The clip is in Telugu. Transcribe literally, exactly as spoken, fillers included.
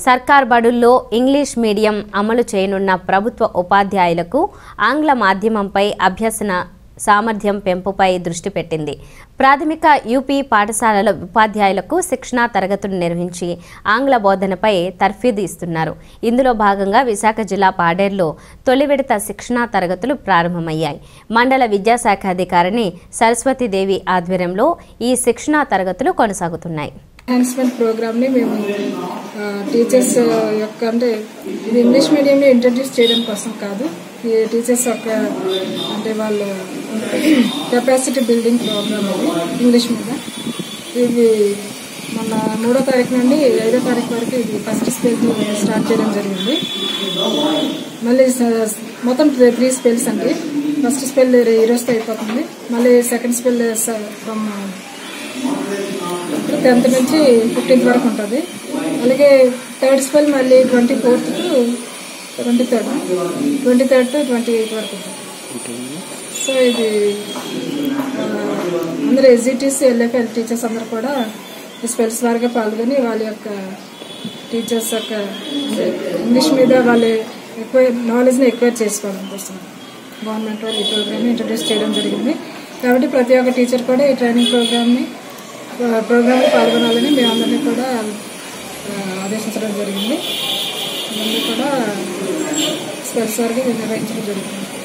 సర్కార్ బడుల్లో ఇంగ్లీష్ మీడియం అమలు చేయనున్న ప్రభుత్వ ఉపాధ్యాయులకు ఆంగ్ల మాధ్యమంపై అభ్యసన సామర్థ్యం పెంపుపై దృష్టి పెట్టింది. ప్రాథమిక యూపీ పాఠశాలల ఉపాధ్యాయులకు శిక్షణా తరగతులు నిర్వహించి ఆంగ్ల బోధనపై తర్ఫీదు ఇస్తున్నారు. ఇందులో భాగంగా విశాఖ జిల్లా పాడేరులో తొలి విడత శిక్షణా తరగతులు ప్రారంభమయ్యాయి. మండల విద్యాశాఖ అధికారిని సరస్వతీదేవి ఆధ్వర్యంలో ఈ శిక్షణా తరగతులు కొనసాగుతున్నాయి. ఎన్హాన్స్మెంట్ ప్రోగ్రామ్ని మేము టీచర్స్ యొక్క అంటే ఇది ఇంగ్లీష్ మీడియంని ఇంట్రడ్యూస్ చేయడం కోసం కాదు, ఈ టీచర్స్ యొక్క అంటే వాళ్ళు కెపాసిటీ బిల్డింగ్ ప్రోగ్రామ్ ఇది ఇంగ్లీష్ మీద. ఇది మొన్న మూడో తారీఖు నుండి ఐదో తారీఖు వరకు ఇది ఫస్ట్ స్పెల్ స్టార్ట్ చేయడం జరిగింది. మళ్ళీ మొత్తం త్రీ స్పెల్స్ అండి. ఫస్ట్ స్పెల్ ఈరోజుతో అయిపోతుంది. మళ్ళీ సెకండ్ స్పెల్ ఫ్రమ్ టెన్త్ నుంచి ఫిఫ్టీన్త్ వరకు ఉంటుంది. అలాగే థర్డ్ స్పెల్ మళ్ళీ twenty fourth to twenty third twenty third to twenty eighth వరకు ఉంటుంది. సో ఇది అందరూ ఎస్జిటిస్ ఎల్ఎఫ్ఎల్ టీచర్స్ అందరూ కూడా ఈ స్పెల్స్ వారిగా పాల్గొని వాళ్ళ యొక్క టీచర్స్ యొక్క ఇంగ్లీష్ మీద వాళ్ళు ఎక్కువ నాలెడ్జ్ని ఎక్వైర్ చేసుకోవడం కోసం గవర్నమెంట్ వాళ్ళు ఈ ప్రోగ్రామ్ని ఇంట్రడ్యూస్ చేయడం జరిగింది. కాబట్టి ప్రతి ఒక్క టీచర్ కూడా ఈ ట్రైనింగ్ ప్రోగ్రామ్ని ప్రోగ్రామ్లో పాల్గొనాలని మేమందరినీ కూడా ఆదేశించడం జరిగింది. ఇవన్నీ కూడా స్పెల్స్ వరకు నిర్వహించడం జరుగుతుంది.